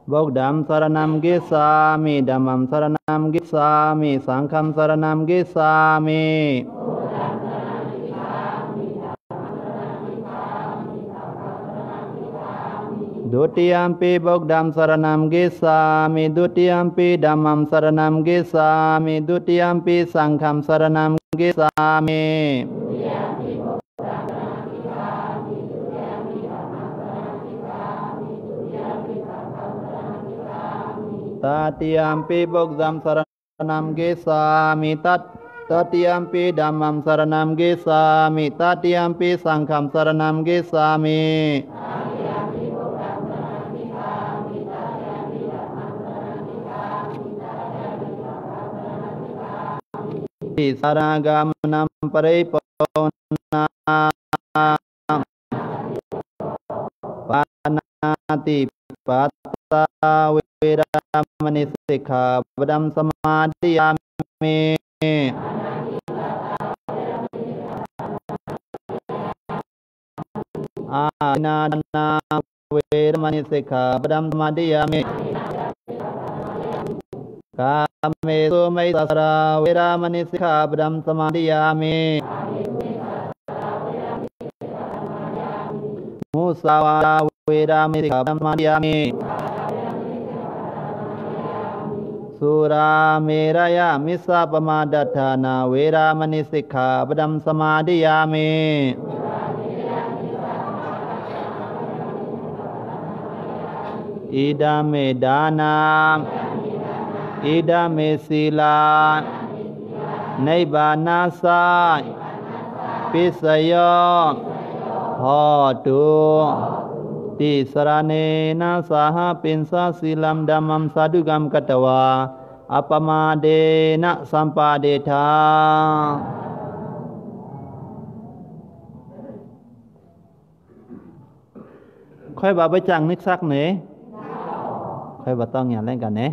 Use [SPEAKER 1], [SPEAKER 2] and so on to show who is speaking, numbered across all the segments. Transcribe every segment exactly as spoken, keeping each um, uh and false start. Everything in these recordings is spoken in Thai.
[SPEAKER 1] บุคดัมสารนัมกิสามิดัมมัมสารนัมกิสามิสังฆัมสารนัมกิสามิดุติยัมปีบุคดัมสารนัมกิสามิดุติยัมปีดัมมัมสารนัมกิสามิดุติยัมปีสังฆัมสารนัมกิสามิตติยัมปีบุคดัมสารนัมกิสามิตัตตติยัมปีดัมมัมสารนัมกิสามิตติยัมปีสังฆัมสารนัมกิสามิติสารากามนัมปริปนาปานาติปัตตาเวรามณีสิกขาปดัมสมาธิยามิอานาดนาเวรมณีสิกขาปดัมสมาธิยามิกามเมสุไมตสราเวรามณีสิกขาปดัมสมาธิยามิมุสาวาทาเวรามณีสิกขาปดัมสมาธิยามิสุราเมรยะมิสสะปมาดัฏฐานาเวรามณีสิกขาปดัมสมาธิยามิอิดาเมดานาอิดาเมศีลานิบานาสายปิสยโหตุติสรเนนะสาหปินสาศีลัมดัมมัมสาธุกัมกัตวาอัปมาเดนะสัมปาเดธาค่อยบาไปจังนึกซักเนค่อยบาต้องอย่างเล่นกันเน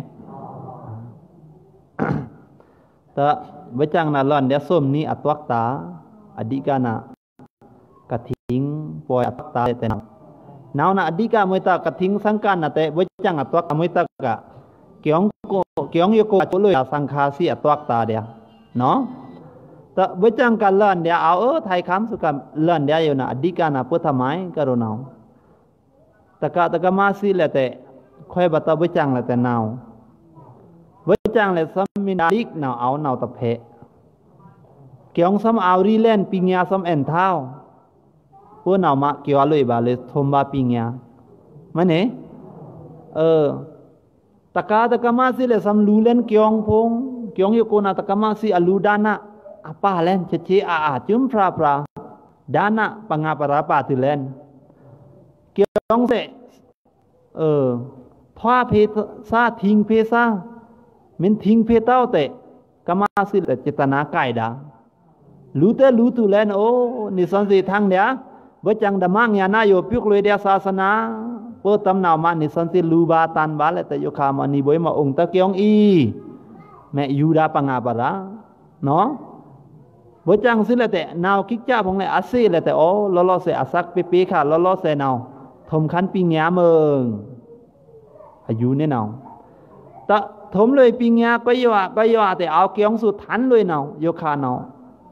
[SPEAKER 1] แต่ไปจังน่ะล่อนเดี๋ยวส้มนี้อัตวักตาอดีกานะกะทิ้งปล่อยอัตวักตาแต่นาวนานะอดีกามวยตากะทิ้งสังกันนะแต่ไปจังอัตวักมวยตากะเกี่ยงโกเกี่ยงโยโกโจเลยสังคาสีอัตวักตาเดียวเนาะแต่ไปจังกันล่อนเดี๋ยวเอาเออไทยคำสุกันล่อนเดี๋ยวอยู่นะอดีกานะพุทธไม้กรุณาตะกะตะกะมาสีแหละแต่ค่อยบัตรไปจังแหละแต่นาวไปจังแหละสมินาดิกนาวเอานาวตะเพะเกี่ยงสมเอารีเล่นปิญญาสมเอ็นเท้าพวกนาวมาเกี่ยวเลยบาเลยทมบาปิญญามันเนี่ยเออตะกะตะกะมาสีแหละสมลูเล่นเกี่ยงพงเกี่ยงอยู่โกนาตะกะมาสีอลูดานะapaเล่นเชเชอาอาจุมพระพระดานะปังอาปราปาติเล่นเกี่ยงเสเออท้าเพซาทิ้งเพซามันทิ้งเพเต้าแต่กามาสิแต่เจตนาไก่ดารู้แต่รู้ตุเล่นโอ้นิสันสิทางเดียบจังดามังยานาโยพิกเลยเดียศาสนาเปิดตำนาวมานิสันสิลูบาตันบาเลแต่โยคามานีบอยมาองค์ตะเกียงอีแม่ยูดาปังอาปราเนาะบจังสิละแต่นาวคิกจ้าพงเลยอาเซ่ละแต่โอ้ล้อล้อเสอาซักเป๊ะๆค่ะล้อล้อเสนาวทมคันปิงยาเมืองอายุเนี่ยนาวแต่ทมเลยปิงยาก็ย่อก็ย่อแต่เอาเกียงสุดทันเลยนาวโยคานาว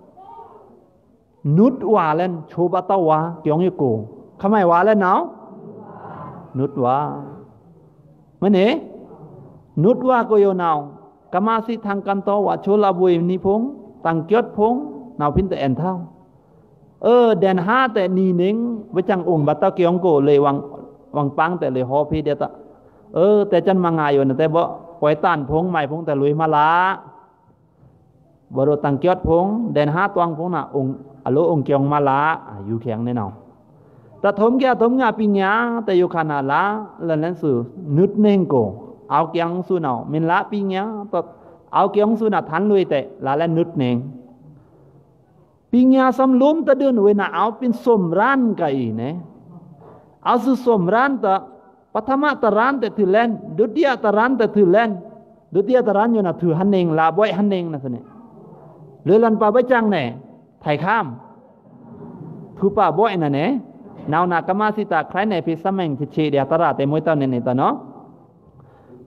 [SPEAKER 1] นุดว่าเล่นโชบะตาวาเกียงโยโกทำไมว่าเล่นนาวนุดว่ามันเนี่ยนุดว่าก็โยนาวกามาสิทางกันโตว่าโชลาบุยนิพงตังเกียรติพงนาวพินแต่แอนเท่าเออเดนห้าแต่นีเน่งไว้จังองค์บัตตะเกียงโกเลยวังวังปังแต่เลยฮอพีเดียตะเออแต่จันมางายอยู่นะแต่บ่ปล่อยต้านพงใหม่พงแต่ลุยมาละบรตังเกียรติพงเดนห้าตวงพงน่ะองค์อโลองค์เกียงมาละอยู่แข็งแน่นอนแต่ทมแก่ทมงาปิญญาแต่อยู่ขนาดละแล้วนั้นสื่อนึดเน่งโกเอาเกียงสู้เนามินละปิญญาต่อเอาเกียงสุนัขทันลุยแต่ละและนุดเนงปิญญาสำล้มตะเดินเวน่าเอาเป็นสมร้านกันอีเนี่ยเอาสุสมร้านแต่ปัทมาตะร้านแต่ถือเล่นดุติยาตะร้านแต่ถือเล่นดุติยาตะร้านอยู่น่ะถือหันเนงลาบ่อยหันเนงนะสิเนี่ยหรือลันป่าใบจังเนี่ยไถ่ข้ามถือป่าบ่อยน่ะเนี่ยนาวนักมาสิตาใครในพิสมังที่เชียดตระแต่มวยตอนเนี่ยตอนเนาะ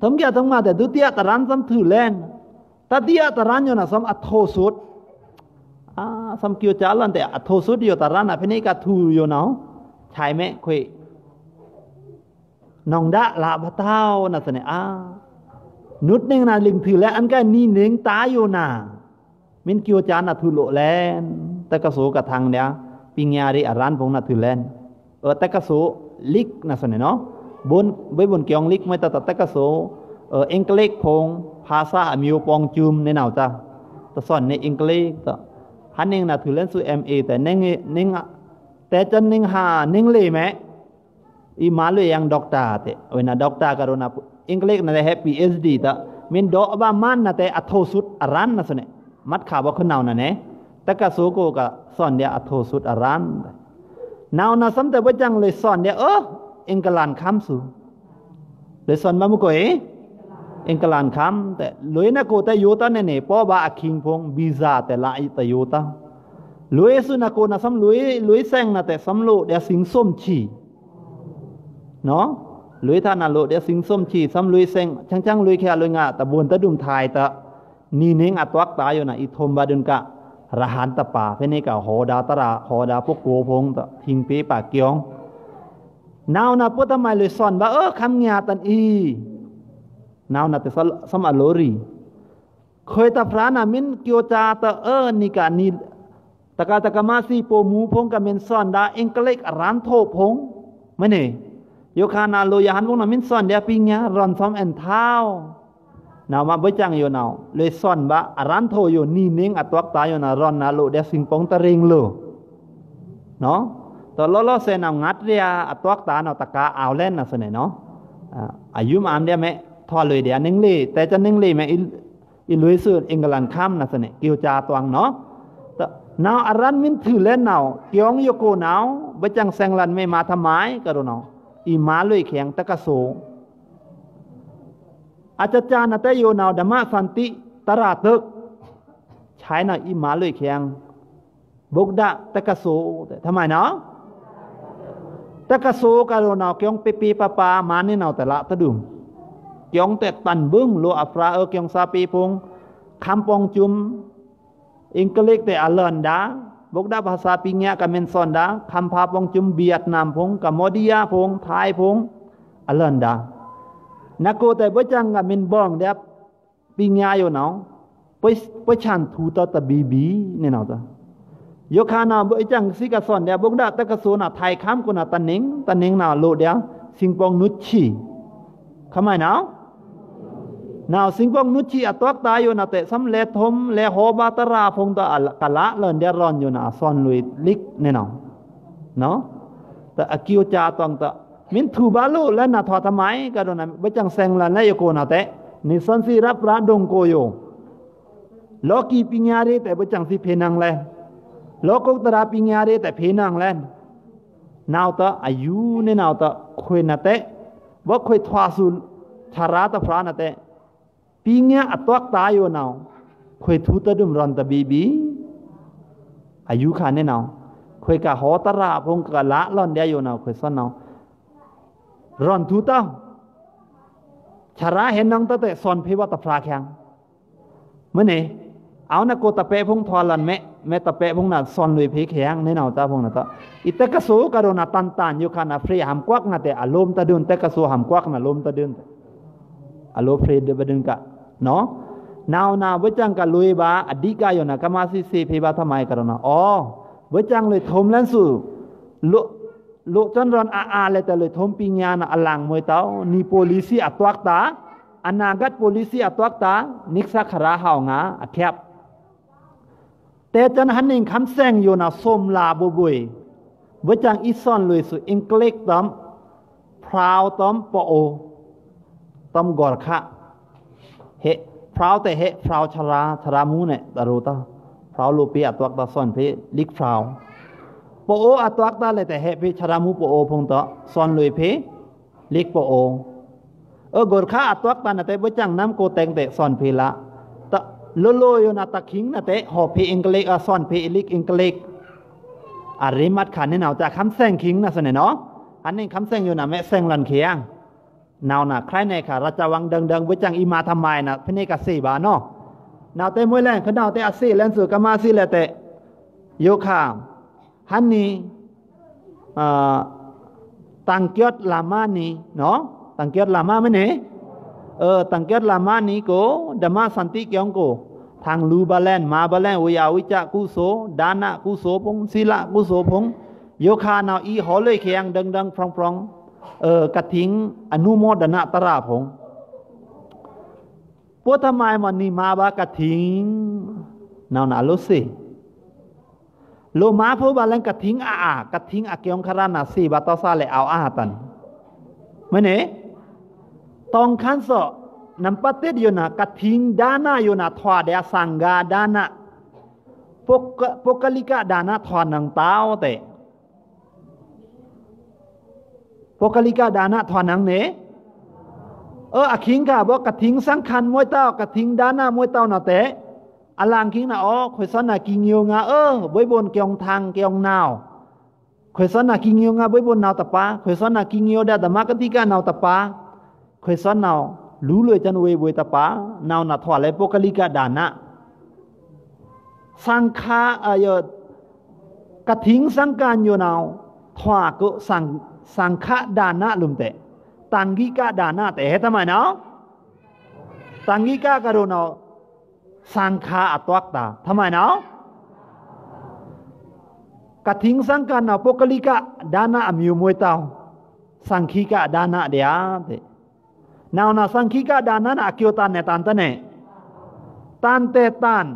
[SPEAKER 1] ทำแก่ทั้งมาแต่ดุเตียตรันซ้ำถือแลนตาเตียตรันอยู่นะซ้ำอัทโทสุดอ่าซ้ำเกี่ยวจ้าลันแต่อัทโทสุดอยู่ตรันอ่ะเพนี่กาทูอยู่เนาะใช่ไหมคุยน้องดะลาบเท้าน่ะเสนออ่านุดนึงนะลิมถือแล้วอันก็นี่หนึ่งตาอยู่น่ะมินเกี่ยวจ้าน่ะถือโลแลนแต่กระโสกระทางเดียปิญญาริอารันพงน่ะถือแลนเออแต่กระโสลิกน่ะเสนอเนาะบนไว้บนเกียงลิกไม่แต่แต่กระโสเอออังกฤษพงภาษาอเมริกปองจุมในหนาวจ้าแต่สอนในอังกฤษแต่ฮันนึงน่ะถือเล่นสู่ เอ็ม เอ แต่เน่งเน่งแต่จนเน่งหาเน่งเลยไหมอีมาเลยยังด็อกเตอร์เตะเวน่ะด็อกเตอร์ก็โดนอังกฤษน่ะได้แฮปปี้ พี เอช ดี แต่มินดอกบ้ามันน่ะแต่อัทโทสุดอารันน่ะสเนี่ยมัดขาบ่ขึ้นหนาวน่ะเนี่ยแต่กระโสโกก็สอนเดียอัทโทสุดอารันหนาวน่ะซ้ำแต่ว่าจังเลยสอนเดียเอออังกฤษคำสู่เลยสอนมามุกเอ๋อังกฤษคำแต่ลุยนักโกแต่โยตาเนี่ยป้อบาอคิงพงบีซ่าแต่ละอิตโยตาลุยสุนักโกน่ะซ้ำลุยลุยแซงน่ะแต่ซ้ำโลเดียสิงส้มชีเนาะลุยท่านาโลเดียสิงส้มชีซ้ำลุยเซงช่างช่างลุยแค่ลุยงาตะบวนตะดุมไทยตะนี่เน่งอัตวักตายอยู่นะอิทมบาดุนกะระหันตะป่าเพนี่กะหอดาตระหอดาพวกโกพงตะทิงปีปากเกียงนาวนะพุทธไมเลยสอนว่าเออคำงาตันอีนาวนะแต่สมอโลรีเคยตะพระนะมินเกียวจาตะเออนี่กะนี่ตะกาตะกะมาซีโปมูพงกะเมนสอนดาเองกเล็กร้านโทพงไม่เนี่ยโยคานาโลยาหันพวกนั้นมินสอนเดียปิงเนี้ยรอนซ้อมแอนเท้านาวมาบ่จังอยู่นาวเลยสอนบะอารันโทอยู่นี่เน่งอัตวักตายอยู่นะรอนนาโลเดียสิงปองตะเริงโลเนาะตอนล้อๆเซนเอางัดเรียอัตวักตาเนาะตะกาเอาเล่นนะเสนเนาะอายุมามเดียแม่ทอเลยเดียนึงเลยแต่จะนึงเลยแม่อิลุยสุดเองกลันค่ำนะเสนเกี่ยวจาตวังเนาะนาวอารันมินถือเล่นนาวเกี่ยงโยโกนาวบ่จังแซงลันไม่มาทำไมก็โดนเอาอีมาลุยแข็งตะกะโสอาจารย์นะแต่โยนาวดมะสันติตราตึกใช้น่ะอีมาลุยแข็งบุกดะตะกะโสทำไมเนาะตะกะโสก็โดนเอาเกี่ยงปีปีปะปามานี่นาวแต่ละตะดุมเกี่ยงแต่ตันบึ้งโลอัฟราเออเกี่ยงซาปีพงคำปองจุมอังกฤษแต่อัลลันดาบกดาภาษาปิงยะกับเมนซอนดาคำพาพงจุมเวียดนามพงกับโมดิยาพงไทยพงอัลลันดานักโกแต่บ่จังกับเมนบองเดียปิงยะอยู่เนาะไปไปชันทูตตะบีบีเนี่ยเนาะจ้ะยกขานาบ่จังสิกะซอนเดียบกดาตะกะโซน่ะไทยคำกุน่ะตันนิงตันนิงน่ะโลเดียสิงปองนุชชีทำไมเนาะนาวสิงปองนุชีอัตวักตายอยู่นะแต่สำเร็จทมเลโฮบาตราพงตะอัลกะละเลินเดียรอนอยู่นะซอนลุยลิกแน่นอนเนาะแต่อกิวจาตองตะมินทูบาลูและนาทอทำไมก็โดนนะบ่จังแซงลันและโยโกนะแต่นิสันสิรับระดงโกโยโลกีปิญญาเรแต่บ่จังสิเพนังแลโลกุตระปิญญาเรแต่เพนังแลนาวตะอายุเนนาวตะคุยนะแต่บ่คุยทวาสุชาราตะพระนะแต่ปีเงี้ยอัตวักตายอยู่นาคุยทูตดุมรอนตะบีบีอายุขาเนี่ยนาคุยกับหอตระพงกะละล่อนเดียอยู่นาคุยซ้อนนารอนทูตาชาราเห็นนังตะเตะสอนพิวัตพระแข็งเมื่อไหร่เอานักโกตะเปพงทอลันแม่แม่ตะเปพงน่ะสอนลุยเพแข็งเนี่ยนาตาพงน่ะตะอิตะกะโสกะโดนะตันตันอยู่ขานะฟรีหามกวักน่ะแต่อารมณ์ตะดุนตะกะโสหามกวักน่ะลมตะดุนอารมณ์ฟรีเดบดึงกะเนาะนาวนาบ่จังกะลุยบาอดีกายนะกะมาสิเสเพบาทำไมกะนะอ๋อบ่จังเลยทมลันสู่ลุลุจนรอนอาอาเลยแต่เลยทมปิญญานะอลังมวยเต้านี่โพลิซีอัตวักตาอนาคตโพลิซีอัตวักตานิกสักขราหาวงาอแคบแต่จันหันนิงคำแซงอยู่นะส้มลาบ่บุยบ่จังอีซอนเลยสู่อังกฤษตอมพราวตอมปอโอตอมกอดคะเฮพราวแต่เฮพราวชราชรามูเนี่ยตารูตาพราวลูปีอัตวักตาซ่อนเพลิกพราวปโออัตวักตาเลยแต่เฮเพชรามูปโอพงตาซ่อนเลยเพลิกปโอเออกอดคะอัตวักตาแต่บ่จังน้ำโกแตงแต่ซ่อนเพละตะโลโลอยู่นะตะคิงนะแต่หอบเพอังกฤษอ่ะซ่อนเพลิกอังกฤษอาริมัดขันนี่เนาะจากคำแซงคิงนะสเนี่ยเนาะอันนี้คำแซงอยู่นะแม่แซงลันเคียงนาวน่ะใครในค่ะราชวังดังๆไว้จังอีมาทำไมน่ะพนี่กสิบาเนาะนาวเตมวยแรงเขานาวเตอสิแลนสู่กามาสิแลเตโยคาฮันนี่อ่าตังเกียรติลามานี่เนาะตังเกียรติลามาไม่เนี่ยเออตังเกียรติลามานี่ก็ธรรมะสันติเกียงก็ทางลูบาแลนมาบาแลนวิยาวิจักกุโสดานะกุโสพงศิละกุโสพงโยคานาวอีหอเลยเคียงดังๆฟรองๆเออกระทิงอนุโมดนะตราพงพวกทำไมมันนี่มาบากระทิงนาวนาลุสิโลมาพูบาลังกระทิงอาอากระทิงอาเกียงคารานาสีบาตอซาเลเอาอาตันไม่เนี่ยตองคันโซนัมปัตเตดอยู่นะกระทิงดานาอยู่นะทวาเดียสังกาดานะปกปกลิกาดานะทวานังเต้าเตปกลิกาดานะทวานังเนเอออาคิงกาบอกกระทิงสังคันมวยเต้ากระทิงดานามวยเต้านาเตอลังคิงนะอ๋อคอยสอนนากิงยงอ่ะเออบวยบนเกียงทางเกียงนาวคอยสอนนากิงยงอ่ะบวยบนนาวตะปาคอยสอนนากิงยงเดาแต่มากันที่กันนาวตะปาคอยสอนนาวรู้เลยจันเวบวยตะปานาวนาถวายปกลิกาดานะสังฆาเออกระทิงสังการอยู่นาวถวายก็สังสังฆาดานะลุมเตตังกิกาดานะแต่ทำไมเนาะตังกิกากระโดนเอาสังฆาอัตวักตาทำไมเนาะกระทิงสังการเอาปกลิกาดานะอมิวมวยเตาสังคีกาดานะเดียเตนาวนาสังคีกาดานะอากิโอตันเนตันตันเนตันเตตัน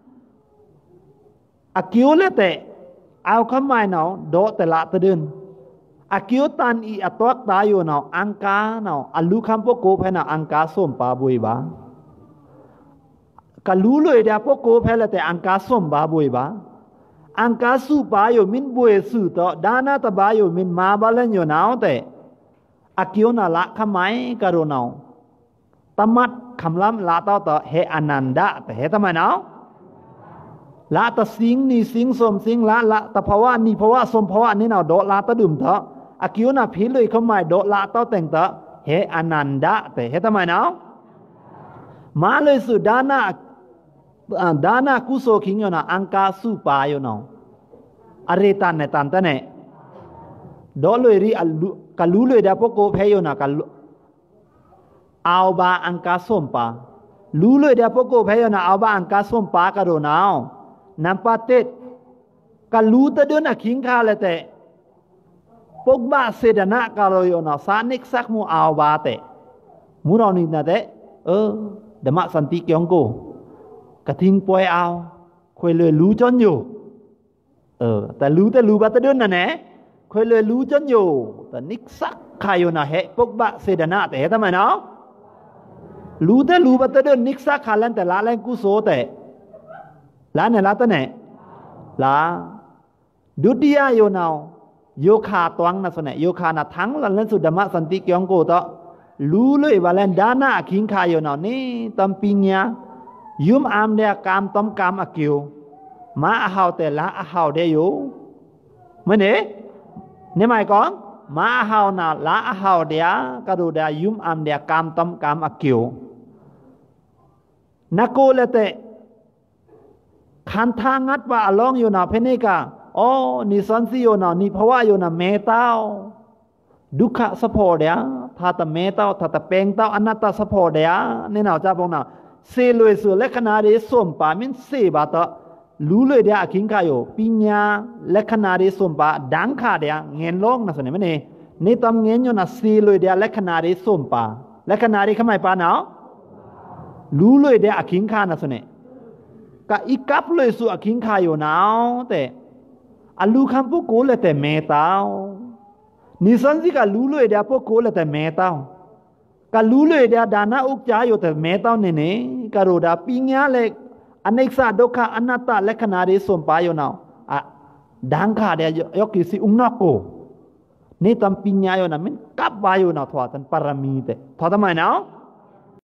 [SPEAKER 1] อากิโอเลเตเอาคำหมายเนาะโดแต่ละตะดึนอากิโอตันอีอัตวักตาอยู่เนาะอังกาเนาะอัลลูคัมปโกเพนะอังกาส้มปาบุยบากะลูเลยเดียปโกเพละแต่อังกาส้มบาบุยบาอังกาสุปาอยู่มินบุยสุตอดานาตบาอยู่มินมาบาเลนอยู่นาวแต่อากิโอนาละคำหมายกะโรนาวตมัดคำล้ำละต่อต่อเฮอนันดะแต่เฮทำไมเนาะละตะสิงนี่สิงสมสิงละละตะภาวะนี่ภาวะสมภาวะนี่เนาะโดละตะดื่มเถอะอากิโอนาพิเลยคำหมายโดละต่อแต่งเถอะเฮอนันดะแต่เฮทำไมเนาะมาเลยสุดานาดานากุโสคิงอยู่นะอังกาสุปาอยู่เนาะอริตันเนตันตันเนโดเลยรีอัลลุกัลลูเลยเดียพวกโกเพอยู่นะกัลเอาบาอังกาส้มปาลูเลยเดียพวกโกเพอยู่นะเอาบาอังกาส้มปากระโดนเอานัมปาเตตกัลลูตะเดินอะคิงคาเลยแต่พวกบ้าเสดนะกะโรอยู่นะสานิกสักมูเอาบาเตมูเรานี่นะเตเออเดมะสันติเกียงโกกระทิงป่วยเอาคุยเลยรู้จนอยู่เออแต่รู้แต่รู้บาตะเดินน่ะแหน่คุยเลยรู้จนอยู่แต่นิกสักใครอยู่นะเฮปกบะเสดนะแต่เฮทำไมเนาะรู้แต่รู้บาตะเดินนิกสักขาลันแต่ละแรงกุโสแต่ละเนี่ยละตะไหนละดุติยาโยนาวโยคาตวังนะสนะโยคานะทั้งลันลันสุดมะสันติเกียงโกตะรู้เลยว่าแลนดานาคิงคาโยนาวนี่ตัมปิญญายุมอามเดียกามต้มกามอกิวมาอาหาวแต่ละอาหาวเดียอยู่ไม่เนี่ยนี่หมายก่อนมาอาหาวน่ะละอาหาวเดียก็ดูเดียยุมอามเดียกามต้มกามอกิวนักโกเลเตขันทางัดว่าอลองอยู่น่ะเพนิกาโอ้นี่สันสิอยู่น่ะนี่ภาวะอยู่น่ะเมตตาดุขะสะโพเดียถ้าแต่เมตตาถ้าแต่เปงเต้าอนัตตาสะโพเดียนี่น่ะจ้าพงน่ะเซลวยสุเลขนาดีสมปามินเซบาตะรู้เลยเดียคิงขายอยู่ปิญญาเลขนาดีสมปาดังขาเดียเงินลงนะส่วนนี้ไม่เนี่ยนี่ตำเงินอยู่นะเซลวยเดียเลขนาดีสมปาเลขนาดีขมายปาเนาะรู้เลยเดียคิงขานะส่วนนี้ก็อีกับเลยสุอคิงขายอยู่นาแต่อลูคัมพวกกูเลยแต่เมตานิสันสิก็รู้เลยเดียพวกกูเลยแต่เมตาก็รู้เลยเดียดานาอุกจาอยู่แต่เมตาเนี่ยเนี่ยก็รู้ดาปิญญาเล็กอเนกสาดุขะอนัตตาเลขนาดีสมปาอยู่นาอ่ะดังขาเดียยกิสิอุงนอกโกนี่ตำปิญญาอยู่นะมันกับวาอยู่นาถอดตันปารมีเตถอดทำไมเนาะ